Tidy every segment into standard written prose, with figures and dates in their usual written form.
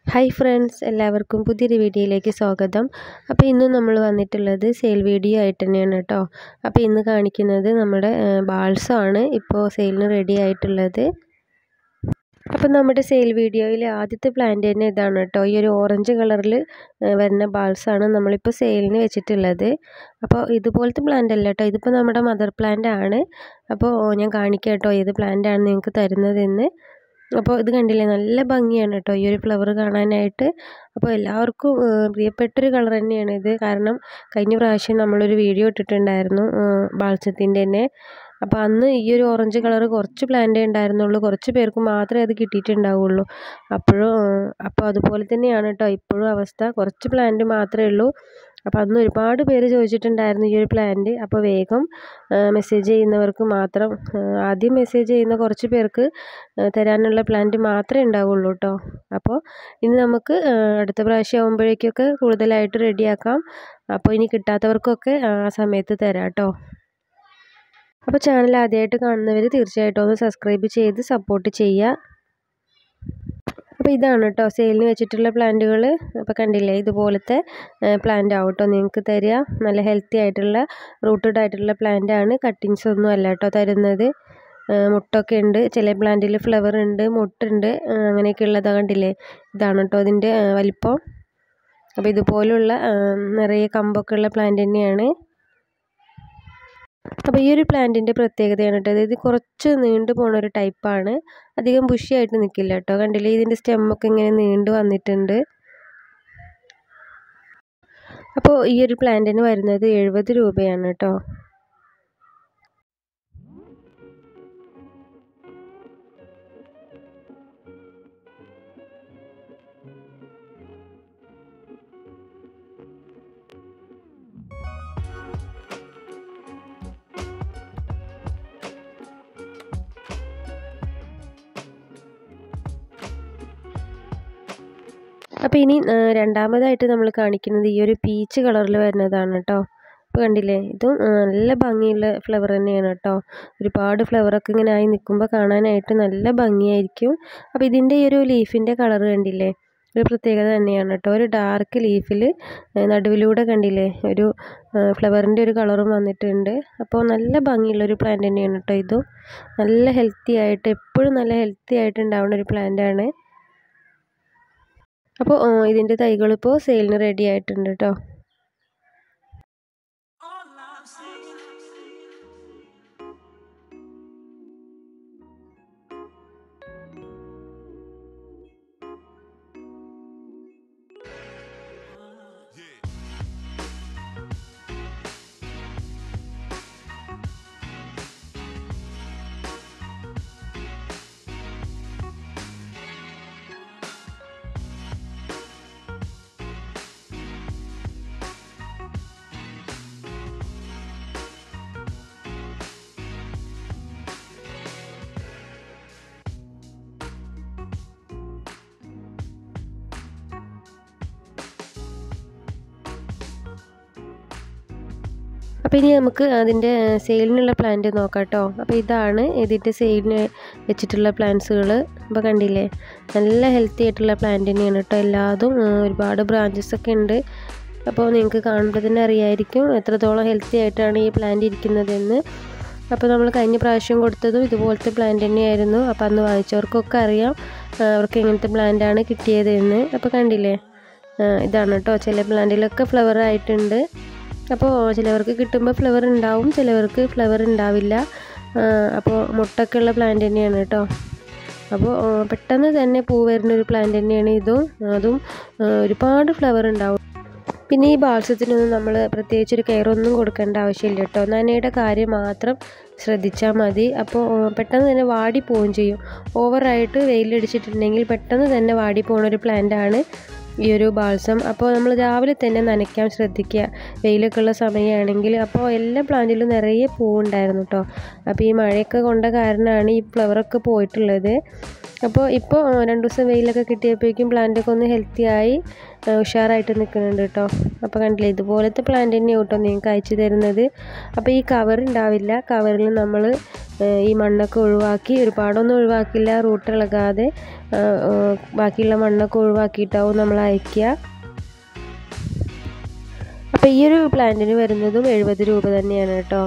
Hi friends, എല്ലാവർക്കും പുതിയൊരു വീഡിയോയിലേക്ക് സ്വാഗതം. അപ്പോൾ ഇന്ന് നമ്മൾ വന്നിട്ടുള്ളത് സെയിൽ വീഡിയോ ആയിട്ട് തന്നെയാണ് കേട്ടോ. അപ്പോൾ ഇന്ന് കാണിക്കുന്നത് നമ്മുടെ ബാൾസം ആണ് ഇപ്പോൾ സെയിലിന് റെഡി ആയിട്ടുള്ളത്. അപ്പോൾ നമ്മുടെ സെയിൽ വീഡിയോയിൽ ആദ്യത്തെ പ്ലാന്റ് തന്നെ ഇതാണ് കേട്ടോ. ഈ ഒരു ഓറഞ്ച് കളറിൽ വരുന്ന ബാൾസാണ് നമ്മളിപ്പോൾ സെയിലിന് വെച്ചിട്ടുള്ളത്. അപ്പോൾ ഇതുപോലത്തെ പ്ലാന്റ് അല്ല കേട്ടോ, ഇതിപ്പോൾ നമ്മുടെ മദർ പ്ലാന്റ് ആണ്. അപ്പോൾ ഞാൻ കാണിക്കാം കേട്ടോ ഏത് പ്ലാന്റ് ആണ് നിങ്ങൾക്ക് തരുന്നതെന്ന്. അപ്പോൾ ഇത് കണ്ടില്ലേ, നല്ല ഭംഗിയാണ് കേട്ടോ ഈ ഒരു ഫ്ലവർ കാണാനായിട്ട്. അപ്പോൾ എല്ലാവർക്കും പ്രിയപ്പെട്ടൊരു കളർ തന്നെയാണ് ഇത്. കാരണം കഴിഞ്ഞ പ്രാവശ്യം നമ്മളൊരു വീഡിയോ ഇട്ടിട്ടുണ്ടായിരുന്നു ബാൾസത്തിൻ്റെ തന്നെ. അപ്പോൾ അന്ന് ഈ ഒരു ഓറഞ്ച് കളർ കുറച്ച് പ്ലാന്റേ ഉണ്ടായിരുന്നുള്ളൂ, കുറച്ച് പേർക്ക് മാത്രമേ അത് കിട്ടിയിട്ടുണ്ടാവുള്ളൂ. അപ്പോൾ അതുപോലെ തന്നെയാണ് കേട്ടോ ഇപ്പോഴും അവസ്ഥ, കുറച്ച് പ്ലാന്റ് മാത്രമേ ഉള്ളൂ. അപ്പോൾ അന്ന് ഒരുപാട് പേര് ചോദിച്ചിട്ടുണ്ടായിരുന്നു ഈ ഒരു പ്ലാന്റ്. അപ്പോൾ വേഗം മെസ്സേജ് ചെയ്യുന്നവർക്ക് മാത്രം, ആദ്യം മെസ്സേജ് ചെയ്യുന്ന കുറച്ച് പേർക്ക് തരാനുള്ള പ്ലാന്റ് മാത്രമേ ഉണ്ടാവുള്ളൂ കേട്ടോ. അപ്പോൾ ഇനി നമുക്ക് അടുത്ത പ്രാവശ്യം ആകുമ്പോഴേക്കൊക്കെ കൂടുതലായിട്ട് റെഡിയാക്കാം. അപ്പോൾ ഇനി കിട്ടാത്തവർക്കൊക്കെ ആ സമയത്ത് തരാം കേട്ടോ. അപ്പോൾ ചാനൽ ആദ്യമായിട്ട് കാണുന്നവർ തീർച്ചയായിട്ടും ഒന്ന് സബ്സ്ക്രൈബ് ചെയ്ത് സപ്പോർട്ട് ചെയ്യുക. അപ്പോൾ ഇതാണ് കേട്ടോ സെയിലിന് വെച്ചിട്ടുള്ള പ്ലാന്റുകൾ. അപ്പോൾ കണ്ടില്ലേ, ഇതുപോലത്തെ പ്ലാന്റ് ആവും കേട്ടോ നിങ്ങൾക്ക് തരിക. നല്ല ഹെൽത്തി ആയിട്ടുള്ള റൂട്ടഡ് ആയിട്ടുള്ള പ്ലാന്റ് ആണ്, കട്ടിങ്സ് ഒന്നും അല്ല കേട്ടോ തരുന്നത്. മുട്ടൊക്കെ ഉണ്ട്, ചില പ്ലാന്റിൽ ഫ്ലവർ ഉണ്ട്, മുട്ടുണ്ട്, അങ്ങനെയൊക്കെ ഉള്ളത് കണ്ടില്ലേ. ഇതാണ് കേട്ടോ ഇതിൻ്റെ വലിപ്പം. അപ്പോൾ ഇതുപോലുള്ള നിറയെ കമ്പൊക്കെ ഉള്ള പ്ലാന്റ് തന്നെയാണ്. അപ്പോൾ ഈ ഒരു പ്ലാന്റിൻ്റെ പ്രത്യേകതയാണ് കേട്ടോ, ഇത് കുറച്ച് നീണ്ടു പോണ ഒരു ടൈപ്പാണ്. അധികം ബുഷിയായിട്ട് നിൽക്കില്ല കേട്ടോ. കണ്ടില്ലേ, ഇതിൻ്റെ സ്റ്റെമ്മൊക്കെ ഇങ്ങനെ നീണ്ടു വന്നിട്ടുണ്ട്. അപ്പോൾ ഈ ഒരു പ്ലാന്റിന് വരുന്നത് 70 രൂപയാണ് കേട്ടോ. അപ്പോൾ ഇനി രണ്ടാമതായിട്ട് നമ്മൾ കാണിക്കുന്നത് ഈ ഒരു പീച്ച് കളറിൽ വരുന്നതാണ് കേട്ടോ. അപ്പോൾ കണ്ടില്ലേ, ഇതും നല്ല ഭംഗിയുള്ള ഫ്ലവർ തന്നെയാണ് കേട്ടോ. ഒരുപാട് ഫ്ലവറൊക്കെ ഇങ്ങനെ ആയി നിൽക്കുമ്പോൾ കാണാനായിട്ട് നല്ല ഭംഗിയായിരിക്കും. അപ്പോൾ ഇതിൻ്റെ ഈ ഒരു ലീഫിൻ്റെ കളർ കണ്ടില്ലേ, ഒരു പ്രത്യേകത തന്നെയാണ് കേട്ടോ. ഒരു ഡാർക്ക് ലീഫിൽ നടുവിലൂടെ കണ്ടില്ലേ ഒരു ഫ്ലവറിൻ്റെ ഒരു കളറും വന്നിട്ടുണ്ട്. അപ്പോൾ നല്ല ഭംഗിയുള്ളൊരു പ്ലാന്റ് തന്നെയാണ് കേട്ടോ ഇതും. നല്ല ഹെൽത്തി ആയിട്ട്, എപ്പോഴും നല്ല ഹെൽത്തി ആയിട്ട് ഉണ്ടാവുന്ന ഒരു പ്ലാന്റാണ്. അപ്പോൾ ഇതിൻ്റെ തൈകളിപ്പോൾ സെയിലിന് റെഡി ആയിട്ടുണ്ട് കേട്ടോ. അപ്പോൾ ഇനി നമുക്ക് അതിൻ്റെ സെയിലിനുള്ള പ്ലാന്റ് നോക്കാം കേട്ടോ. അപ്പോൾ ഇതാണ് ഇതിൻ്റെ സെയിലിന് വെച്ചിട്ടുള്ള പ്ലാന്റ്സുകൾ. അപ്പോൾ കണ്ടില്ലേ, നല്ല ഹെൽത്തി ആയിട്ടുള്ള പ്ലാന്റ് തന്നെയാണ് കേട്ടോ എല്ലാതും. ഒരുപാട് ബ്രാഞ്ചസ് ഒക്കെ ഉണ്ട്. അപ്പോൾ നിങ്ങൾക്ക് കാണുമ്പോൾ തന്നെ അറിയായിരിക്കും എത്രത്തോളം ഹെൽത്തി ആയിട്ടാണ് ഈ പ്ലാന്റ് ഇരിക്കുന്നതെന്ന്. അപ്പോൾ നമ്മൾ കഴിഞ്ഞ പ്രാവശ്യം കൊടുത്തതും ഇതുപോലത്തെ പ്ലാന്റ് തന്നെയായിരുന്നു. അപ്പോൾ അന്ന് വാങ്ങിച്ചവർക്കൊക്കെ അറിയാം അവർക്ക് എങ്ങനത്തെ പ്ലാന്റാണ് കിട്ടിയതെന്ന്. അപ്പോൾ കണ്ടില്ലേ, ഇതാണ് കേട്ടോ. ചില പ്ലാന്റിലൊക്കെ ഫ്ലവർ ആയിട്ടുണ്ട്. അപ്പോൾ ചിലവർക്ക് കിട്ടുമ്പോൾ ഫ്ലവർ ഉണ്ടാവും, ചിലവർക്ക് ഫ്ലവർ ഉണ്ടാവില്ല. അപ്പോൾ മുട്ടൊക്കെ ഉള്ള പ്ലാന്റ് തന്നെയാണ് കേട്ടോ. അപ്പോൾ പെട്ടെന്ന് തന്നെ പൂ വരുന്നൊരു പ്ലാന്റ് തന്നെയാണ് ഇതും. അതും ഒരുപാട് ഫ്ലവർ ഉണ്ടാവും. പിന്നെ ഈ ബാൾസത്തിനൊന്നും നമ്മൾ പ്രത്യേകിച്ചൊരു കെയറൊന്നും കൊടുക്കേണ്ട ആവശ്യമില്ല കേട്ടോ. നനയുടെ കാര്യം മാത്രം ശ്രദ്ധിച്ചാൽ മതി. അപ്പോൾ പെട്ടെന്ന് തന്നെ വാടി പോവുകയും ചെയ്യും. ഓവറായിട്ട് വെയിലടിച്ചിട്ടുണ്ടെങ്കിൽ പെട്ടെന്ന് തന്നെ വാടി പോകുന്നൊരു പ്ലാന്റാണ് ഈ ഒരു ബാൾസം. അപ്പോൾ നമ്മൾ രാവിലെ തന്നെ നനയ്ക്കാൻ ശ്രദ്ധിക്കുക, വെയിലൊക്കെ ഉള്ള സമയമാണെങ്കിൽ. അപ്പോൾ എല്ലാ പ്ലാന്റിലും നിറയെ പൂവുണ്ടായിരുന്നു കേട്ടോ. അപ്പോൾ ഈ മഴയൊക്കെ കൊണ്ട കാരണമാണ് ഈ ഫ്ലവറൊക്കെ പോയിട്ടുള്ളത്. അപ്പോൾ ഇപ്പോൾ 2 ദിവസം വെയിലൊക്കെ കിട്ടിയപ്പോഴേക്കും പ്ലാന്റൊക്കെ ഒന്ന് ഹെൽത്തി ആയി ഉഷാറായിട്ട് നിൽക്കുന്നുണ്ട് കേട്ടോ. അപ്പോൾ കണ്ടില്ലേ, ഇതുപോലത്തെ പ്ലാന്റ് തന്നെയാണ് കേട്ടോ നിങ്ങൾക്ക് അയച്ചു തരുന്നത്. അപ്പോൾ ഈ കവർ ഉണ്ടാവില്ല, കവറിൽ നമ്മൾ ഈ മണ്ണൊക്കെ ഒഴിവാക്കി, ഒരുപാടൊന്നും ഒഴിവാക്കില്ല, റൂട്ട് ഇളകാതെ ബാക്കിയുള്ള മണ്ണൊക്കെ ഒഴിവാക്കിയിട്ടാവും നമ്മൾ അയക്കുക. അപ്പോൾ ഈ ഒരു പ്ലാന്റിന് വരുന്നതും 70 രൂപ തന്നെയാണ് കേട്ടോ.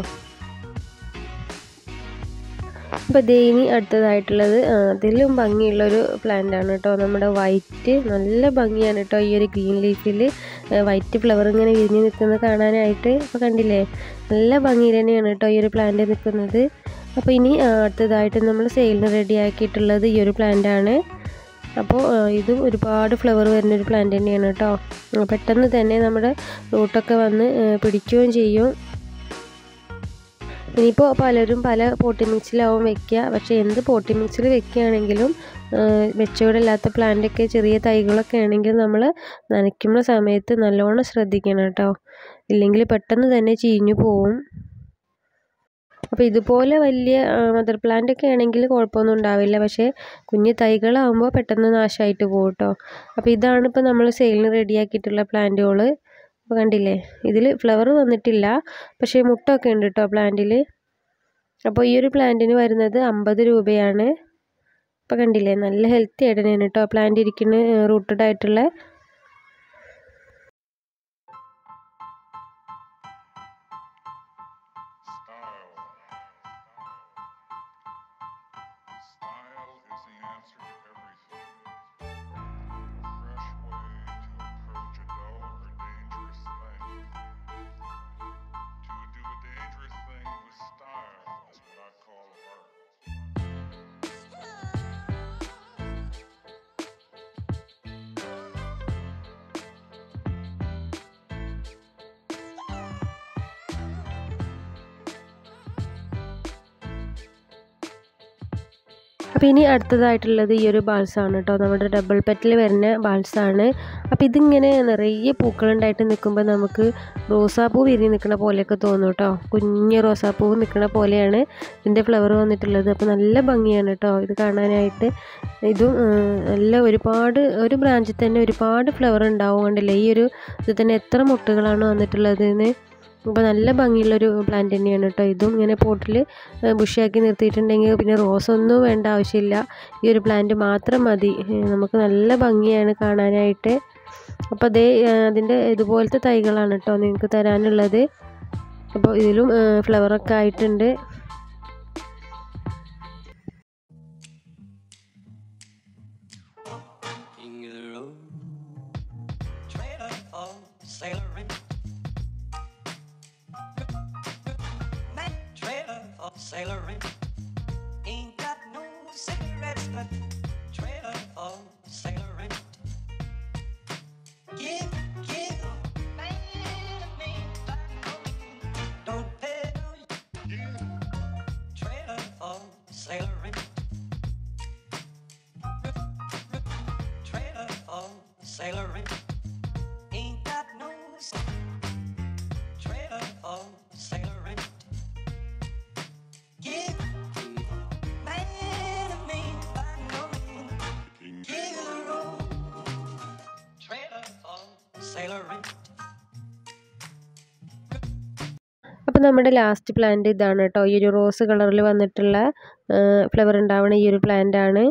അപ്പോൾ ഇനി അടുത്തതായിട്ടുള്ളത് അതിലും ഭംഗിയുള്ളൊരു പ്ലാന്റ് ആണ് കേട്ടോ. നമ്മുടെ വൈറ്റ് നല്ല ഭംഗിയാണ് കേട്ടോ. ഈ ഒരു ഗ്രീൻ ലീഫിൽ വൈറ്റ് ഫ്ലവർ ഇങ്ങനെ വിരിഞ്ഞ് നിൽക്കുന്നത് കാണാനായിട്ട്. അപ്പോൾ കണ്ടില്ലേ, നല്ല ഭംഗിയിൽ തന്നെയാണ് കേട്ടോ ഈ ഒരു പ്ലാന്റ് നിൽക്കുന്നത്. അപ്പോൾ ഇനി അടുത്തതായിട്ട് നമ്മൾ സെയിലിന് റെഡി ആക്കിയിട്ടുള്ളത് ഈ ഒരു പ്ലാന്റ് ആണ്. അപ്പോൾ ഇതും ഒരുപാട് ഫ്ലവർ വരുന്നൊരു പ്ലാന്റ് തന്നെയാണ് കേട്ടോ. പെട്ടെന്ന് തന്നെ നമ്മുടെ റൂട്ടൊക്കെ വന്ന് പിടിക്കുകയും ചെയ്യും. ഇനിയിപ്പോൾ പലരും പല പോട്ടി മിക്സിലാവും വെക്കുക. പക്ഷേ എന്ത് പോട്ടി മിക്സിൽ വെക്കുകയാണെങ്കിലും മെച്ചൂർഡില്ലാത്ത പ്ലാന്റൊക്കെ ചെറിയ തൈകളൊക്കെ ആണെങ്കിൽ നമ്മൾ നനയ്ക്കുന്ന സമയത്ത് നല്ലോണം ശ്രദ്ധിക്കണം കേട്ടോ. ഇല്ലെങ്കിൽ പെട്ടെന്ന് തന്നെ ചീഞ്ഞു പോവും. അപ്പോൾ ഇതുപോലെ വലിയ മദർ പ്ലാന്റൊക്കെ ആണെങ്കിൽ കുഴപ്പമൊന്നും ഉണ്ടാവില്ല. പക്ഷേ കുഞ്ഞു തൈകളാകുമ്പോൾ പെട്ടെന്ന് നാശമായിട്ട് പോകും കേട്ടോ. അപ്പോൾ ഇതാണ് ഇപ്പോൾ നമ്മൾ സെയിലിന് റെഡിയാക്കിയിട്ടുള്ള പ്ലാന്റുകൾ. അപ്പോൾ കണ്ടില്ലേ, ഇതിൽ ഫ്ലവർ വന്നിട്ടില്ല, പക്ഷേ മുട്ടൊക്കെ ഉണ്ട് കേട്ടോ പ്ലാന്റിൽ. അപ്പോൾ ഈ ഒരു പ്ലാന്റിന് വരുന്നത് 50 രൂപയാണ്. അപ്പോൾ കണ്ടില്ലേ, നല്ല ഹെൽത്തി ആയിട്ട് തന്നെയാണ് കേട്ടോ പ്ലാന്റ് ഇരിക്കുന്നത്, റൂട്ടഡ് ആയിട്ടുള്ള. അപ്പോൾ ഇനി അടുത്തതായിട്ടുള്ളത് ഈ ഒരു ബാൾസാണ് കേട്ടോ. നമ്മുടെ ഡബിൾ പെറ്റൽ വരുന്ന ബാൾസാണ്. അപ്പോൾ ഇതിങ്ങനെ നിറയെ പൂക്കളുണ്ടായിട്ട് നിൽക്കുമ്പോൾ നമുക്ക് റോസാപ്പൂ വിരിഞ്ഞ് നിൽക്കുന്ന പോലെയൊക്കെ തോന്നും കേട്ടോ. കുഞ്ഞ് റോസാപ്പൂ നിൽക്കുന്ന പോലെയാണ് ഇതിൻ്റെ ഫ്ലവർ വന്നിട്ടുള്ളത്. അപ്പോൾ നല്ല ഭംഗിയാണ് കേട്ടോ ഇത് കാണാനായിട്ട്. ഇതും നല്ല ഒരു ബ്രാഞ്ചിൽ തന്നെ ഒരുപാട് ഫ്ലവർ ഉണ്ടാവും. കണ്ടില്ലേ, ഈ ഒരു ഇത് തന്നെ എത്ര മുട്ടുകളാണ് വന്നിട്ടുള്ളതെന്ന്. അപ്പോൾ നല്ല ഭംഗിയുള്ളൊരു പ്ലാന്റ് തന്നെയാണ് കേട്ടോ. ഇതും ഇങ്ങനെ പോട്ടിൽ ബുഷിയാക്കി നിർത്തിയിട്ടുണ്ടെങ്കിൽ പിന്നെ റോസൊന്നും വേണ്ട ആവശ്യമില്ല, ഈ ഒരു പ്ലാന്റ് മാത്രം മതി. നമുക്ക് നല്ല ഭംഗിയാണ് കാണാനായിട്ട്. അപ്പോൾ അതിൻ്റെ ഇതുപോലത്തെ തൈകളാണ് കേട്ടോ നിങ്ങൾക്ക് തരാനുള്ളത്. അപ്പോൾ ഇതിലും ഫ്ലവറൊക്കെ ആയിട്ടുണ്ട്. Sailoring ain't got no cigarettes, but trailer for sailoring. Give man to me, don't pay no. Trailer for sailoring. Trailer for sailoring ain't got no trailer for sailoring. അപ്പോൾ നമ്മുടെ ലാസ്റ്റ് പ്ലാന്റ് ഇതാണ് കേട്ടോ. ഈ ഒരു റോസ് കളറിൽ വന്നിട്ടുള്ള flower ഉണ്ടാവുന്ന ഈ ഒരു പ്ലാന്റ് ആണ്.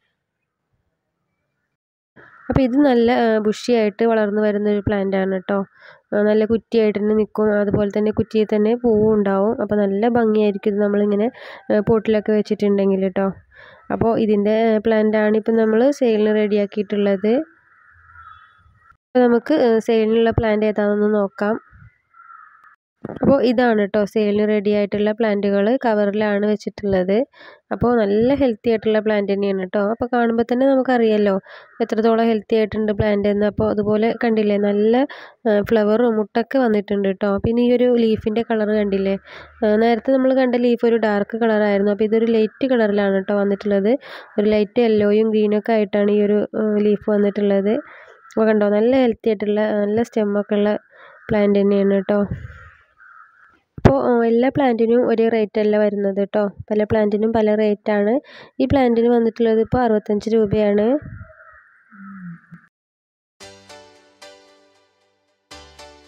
അപ്പോൾ ഇത് നല്ല ബുഷിയായിട്ട് വളർന്നു വരുന്നൊരു പ്ലാന്റ് ആണ് കേട്ടോ. നല്ല കുറ്റിയായിട്ട് തന്നെ നിൽക്കും, അതുപോലെ തന്നെ കുറ്റിയിൽ തന്നെ പൂവും ഉണ്ടാവും. അപ്പോൾ നല്ല ഭംഗിയായിരിക്കും ഇത് നമ്മളിങ്ങനെ പോട്ടിലൊക്കെ വെച്ചിട്ടുണ്ടെങ്കിൽ കേട്ടോ. അപ്പോൾ ഇതിൻ്റെ പ്ലാന്റ് ആണ് ഇപ്പം നമ്മൾ സെയിലിന് റെഡിയാക്കിയിട്ടുള്ളത്. അപ്പോൾ നമുക്ക് സെയിലിനുള്ള പ്ലാന്റ് ഏതാണെന്ന് നോക്കാം. അപ്പോൾ ഇതാണ് കേട്ടോ സെയിലിന് റെഡി ആയിട്ടുള്ള പ്ലാന്റുകൾ, കവറിലാണ് വെച്ചിട്ടുള്ളത്. അപ്പോൾ നല്ല ഹെൽത്തി ആയിട്ടുള്ള പ്ലാന്റ് തന്നെയാണ് കേട്ടോ. അപ്പോൾ കാണുമ്പോൾ തന്നെ നമുക്കറിയാമല്ലോ എത്രത്തോളം ഹെൽത്തി ആയിട്ടുണ്ട് പ്ലാന്റ് എന്ന്. അപ്പോൾ അതുപോലെ കണ്ടില്ലേ, നല്ല ഫ്ലവറും മുട്ടൊക്കെ വന്നിട്ടുണ്ട് കേട്ടോ. പിന്നെ ഈ ഒരു ലീഫിൻ്റെ കളർ കണ്ടില്ലേ, നേരത്തെ നമ്മൾ കണ്ട ലീഫ് ഒരു ഡാർക്ക് കളറായിരുന്നു. അപ്പോൾ ഇതൊരു ലൈറ്റ് കളറിലാണ് കേട്ടോ വന്നിട്ടുള്ളത്. ഒരു ലൈറ്റ് യെല്ലോയും ഗ്രീനൊക്കെ ആയിട്ടാണ് ഈ ഒരു ലീഫ് വന്നിട്ടുള്ളത്. അപ്പോൾ കണ്ടോ, നല്ല ഹെൽത്തി ആയിട്ടുള്ള നല്ല സ്റ്റെമ്മൊക്കെ ഉള്ള പ്ലാന്റ് തന്നെയാണ് കേട്ടോ. അപ്പോൾ എല്ലാ പ്ലാന്റിനും ഒരേ റേറ്റ് അല്ല വരുന്നത് കേട്ടോ. പല പ്ലാന്റിനും പല റേറ്റാണ്. ഈ പ്ലാന്റിന് വന്നിട്ടുള്ളത് ഇപ്പോൾ 65 രൂപയാണ്.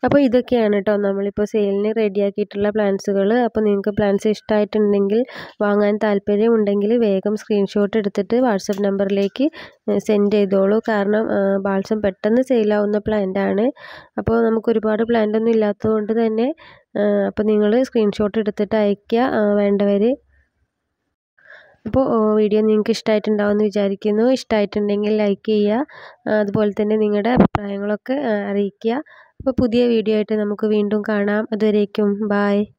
അപ്പോൾ ഇതൊക്കെയാണ് കേട്ടോ നമ്മളിപ്പോൾ സെയിലിന് റെഡിയാക്കിയിട്ടുള്ള പ്ലാന്റ്സുകൾ. അപ്പോൾ നിങ്ങൾക്ക് പ്ലാന്റ്സ് ഇഷ്ടമായിട്ടുണ്ടെങ്കിൽ വാങ്ങാൻ താല്പര്യമുണ്ടെങ്കിൽ വേഗം സ്ക്രീൻഷോട്ട് എടുത്തിട്ട് വാട്സപ്പ് നമ്പറിലേക്ക് സെൻഡ് ചെയ്തോളൂ. കാരണം ബാൾസം പെട്ടെന്ന് സെയിലാവുന്ന പ്ലാന്റാണ്. അപ്പോൾ നമുക്ക് ഒരുപാട് പ്ലാന്റ് ഒന്നും ഇല്ലാത്തതുകൊണ്ട് തന്നെ അപ്പോൾ നിങ്ങൾ സ്ക്രീൻഷോട്ട് എടുത്തിട്ട് അയയ്ക്കുക വേണ്ടവർ. അപ്പോൾ വീഡിയോ നിങ്ങൾക്ക് ഇഷ്ടമായിട്ടുണ്ടാവുമെന്ന് വിചാരിക്കുന്നു. ഇഷ്ടമായിട്ടുണ്ടെങ്കിൽ ലൈക്ക് ചെയ്യുക. അതുപോലെ തന്നെ നിങ്ങളുടെ അഭിപ്രായങ്ങളൊക്കെ അറിയിക്കുക. അപ്പോൾ പുതിയ വീഡിയോ ആയിട്ട് നമുക്ക് വീണ്ടും കാണാം. അതുവരേക്കും ബായ്.